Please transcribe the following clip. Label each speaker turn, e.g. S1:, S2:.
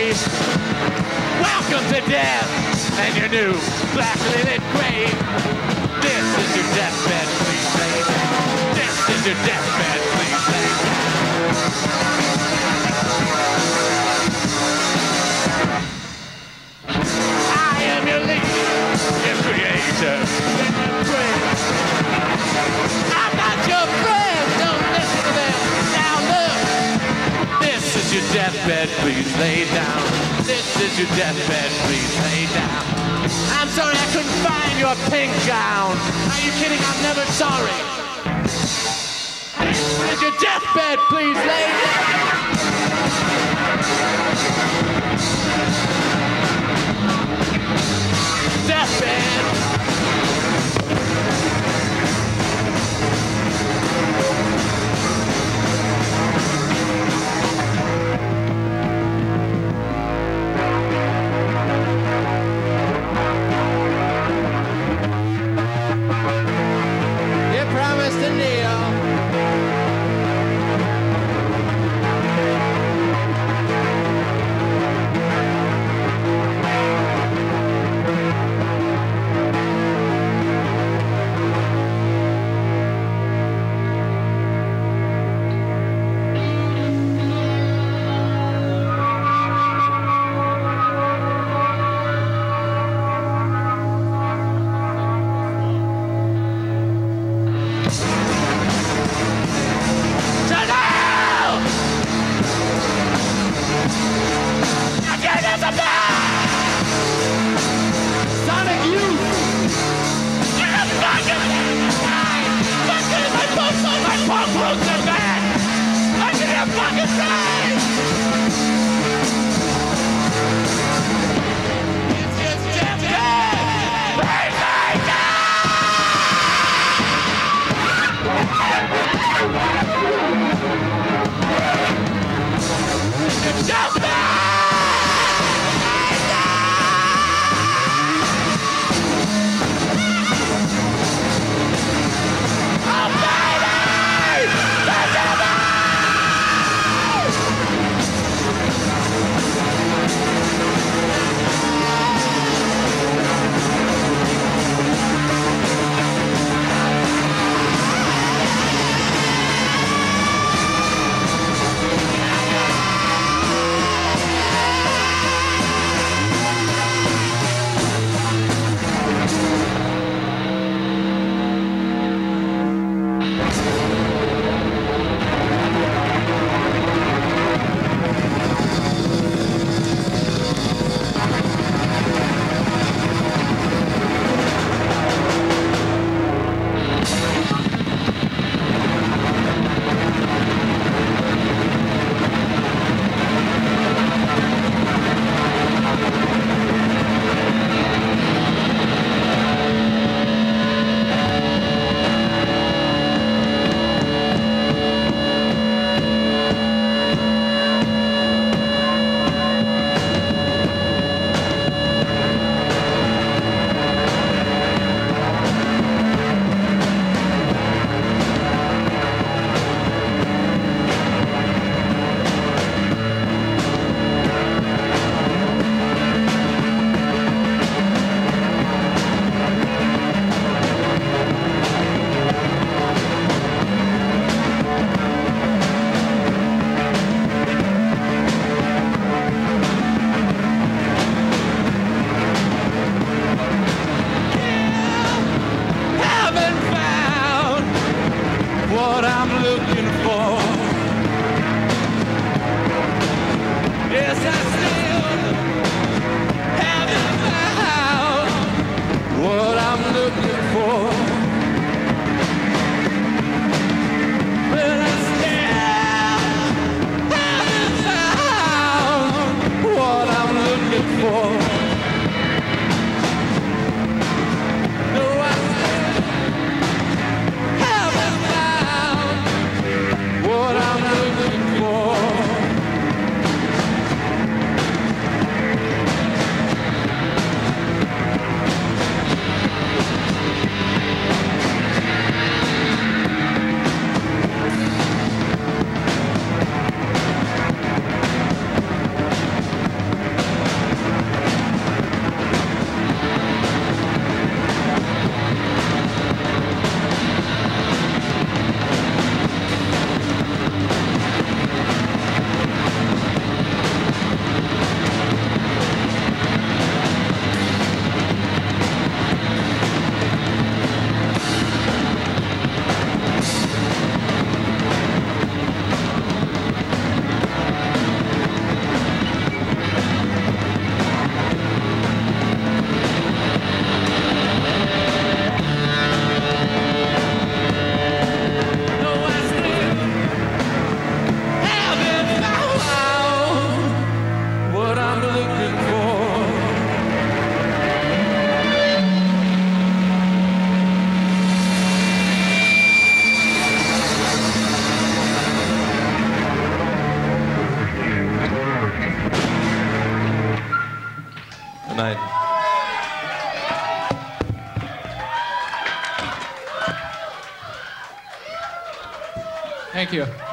S1: Welcome to death and your new black-lit grave. This is your deathbed, please lay down. This is your deathbed, please lay down. I am your leader, your creator, and your friend. I'm not your friend, don't listen to them. Now look, this is your deathbed, please lay down. This is your deathbed, please lay down. I'm sorry I couldn't find your pink gown. Are you kidding? I'm never sorry. This is your deathbed, please lay down. Deathbed. You promised to kneel.
S2: Thank you.